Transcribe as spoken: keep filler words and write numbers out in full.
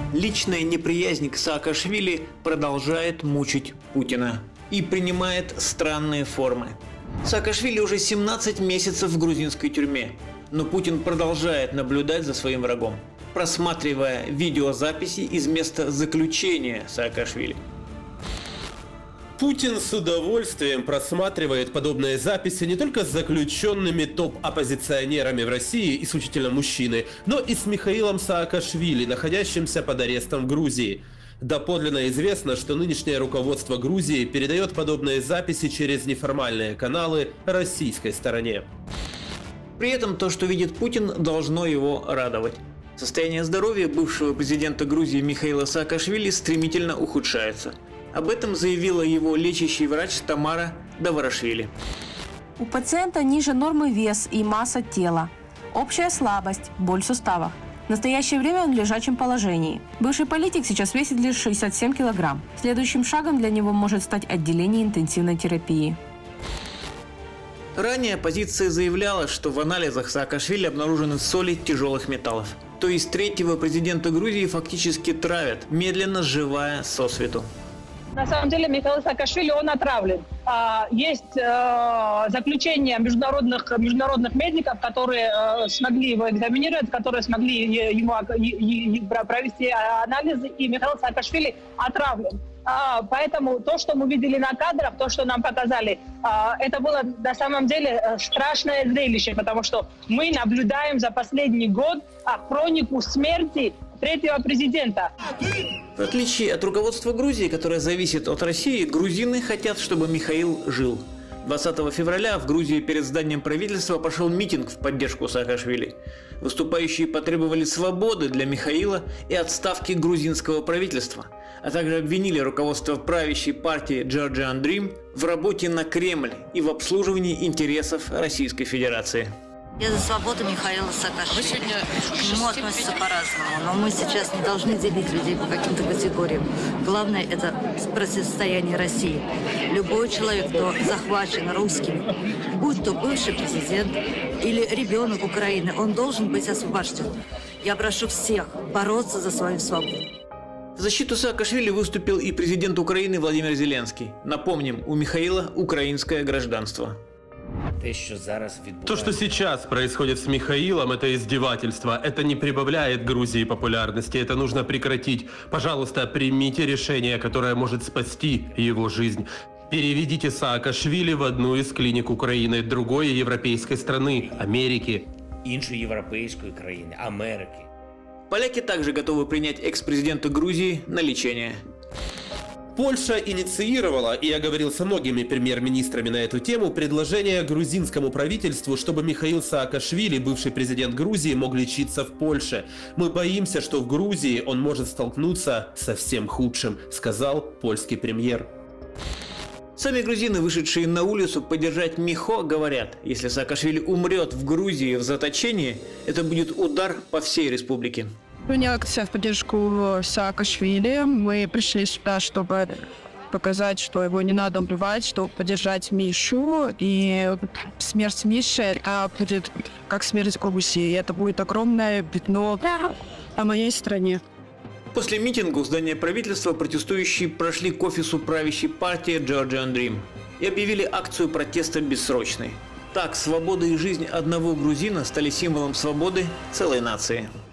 Личная неприязнь к Саакашвили продолжает мучить Путина и принимает странные формы. Саакашвили уже семнадцать месяцев в грузинской тюрьме, но Путин продолжает наблюдать за своим врагом, просматривая видеозаписи из места заключения Саакашвили. Путин с удовольствием просматривает подобные записи не только с заключенными топ-оппозиционерами в России, исключительно мужчины, но и с Михаилом Саакашвили, находящимся под арестом в Грузии. Доподлинно известно, что нынешнее руководство Грузии передает подобные записи через неформальные каналы российской стороне. При этом то, что видит Путин, должно его радовать. Состояние здоровья бывшего президента Грузии Михаила Саакашвили стремительно ухудшается. Об этом заявила его лечащий врач Тамара Даварашвили. У пациента ниже нормы вес и масса тела. Общая слабость, боль в суставах. В настоящее время он в лежачем положении. Бывший политик сейчас весит лишь шестьдесят семь килограмм. Следующим шагом для него может стать отделение интенсивной терапии. Ранее оппозиция заявляла, что в анализах Саакашвили обнаружены соли тяжелых металлов. То есть третьего президента Грузии фактически травят, медленно сживая сосвету. На самом деле Михаил Саакашвили, он отравлен. Есть заключение международных, международных медиков, которые смогли его экзаменировать, которые смогли ему провести анализы, и Михаил Саакашвили отравлен. Поэтому то, что мы видели на кадрах, то, что нам показали, это было на самом деле страшное зрелище, потому что мы наблюдаем за последний год хронику смерти третьего президента. В отличие от руководства Грузии, которое зависит от России, грузины хотят, чтобы Михаил жил. двадцатого февраля в Грузии перед зданием правительства прошел митинг в поддержку Саакашвили. Выступающие потребовали свободы для Михаила и отставки грузинского правительства, а также обвинили руководство правящей партии Georgian Dream в работе на Кремль и в обслуживании интересов Российской Федерации. Я за свободу Михаила Саакашвили. К нему относятся по-разному, но мы сейчас не должны делить людей по каким-то категориям. Главное – это противостояние России. Любой человек, кто захвачен русскими, будь то бывший президент или ребенок Украины, он должен быть освобожден. Я прошу всех бороться за свою свободу. В защиту Саакашвили выступил и президент Украины Владимир Зеленский. Напомним, у Михаила украинское гражданство. То, что сейчас происходит с Михаилом, это издевательство. Это не прибавляет Грузии популярности. Это нужно прекратить. Пожалуйста, примите решение, которое может спасти его жизнь. Переведите Саакашвили в одну из клиник Украины, другой европейской страны, Америки. Іншої європейської країни, Америки. Поляки также готовы принять экс-президента Грузии на лечение. Польша инициировала, и я говорил со многими премьер-министрами на эту тему, предложение грузинскому правительству, чтобы Михаил Саакашвили, бывший президент Грузии, мог лечиться в Польше. Мы боимся, что в Грузии он может столкнуться со всем худшим, сказал польский премьер. Сами грузины, вышедшие на улицу поддержать Михо, говорят, если Саакашвили умрет в Грузии в заточении, это будет удар по всей республике. Акция в поддержку Саакашвили. Мы пришли сюда, чтобы показать, что его не надо убивать, чтобы поддержать Мишу. И смерть Миши это будет как смерть Грузии. Это будет огромное пятно о моей стране. После митинга у здания правительства протестующие прошли к офису правящей партии Georgian Dream и объявили акцию протеста бессрочной. Так, свобода и жизнь одного грузина стали символом свободы целой нации.